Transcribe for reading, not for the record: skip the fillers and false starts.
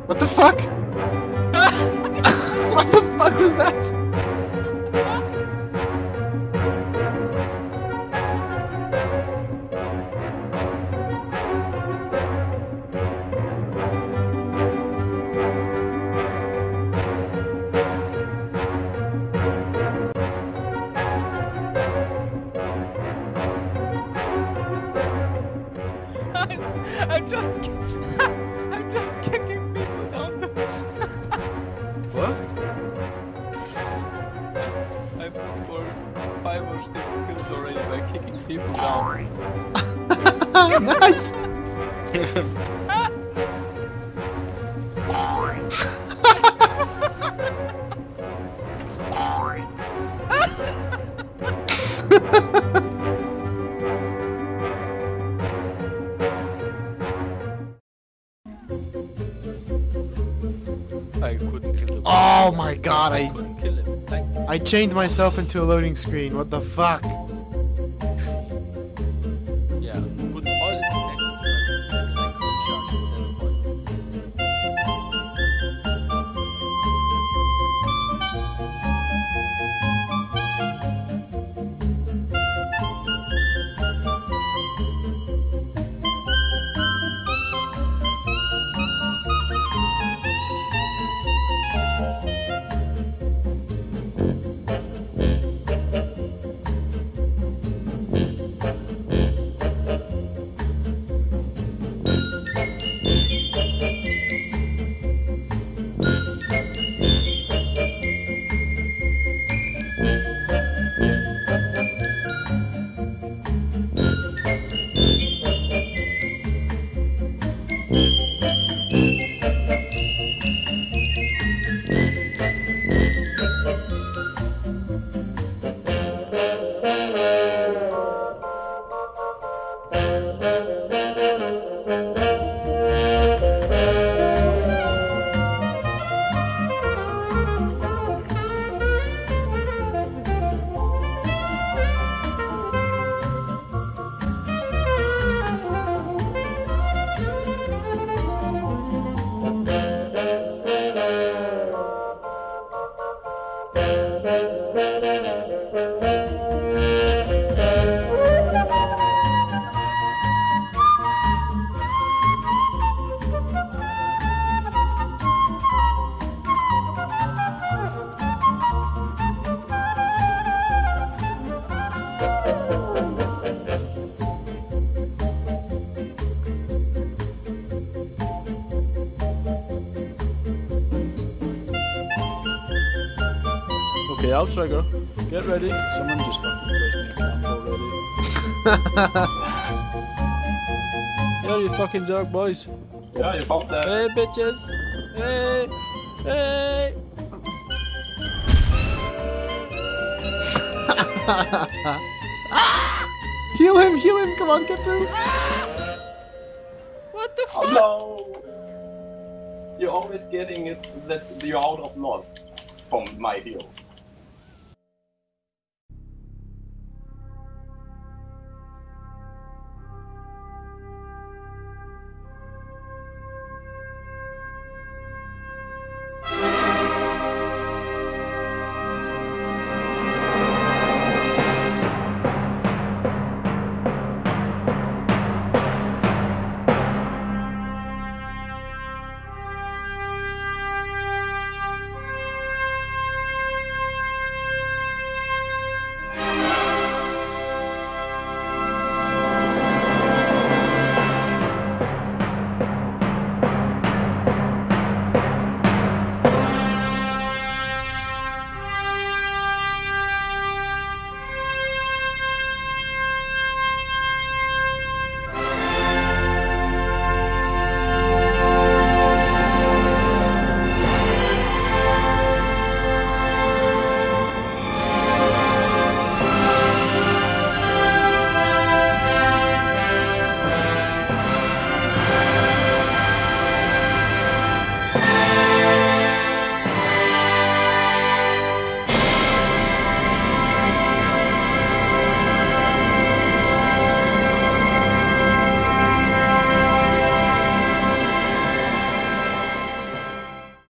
What the fuck? What the fuck was that? I'm just kicking people down the. What? I've scored 5 or 6 kills already by kicking people down. Nice! I couldn't kill him. Oh my god, I couldn't kill him. I chained myself into a loading screen. What the fuck? Yeah, put all his connections like charge at that point. Okay, outrigger, get ready. Someone just fucking placed me a camp already. Yeah, you fucking jerk boys. Yeah, you found that. Hey, bitches. Hey, hey. Heal him, come on, get through. What the fuck? Oh no! You're always getting it that you're out of loss from my heal.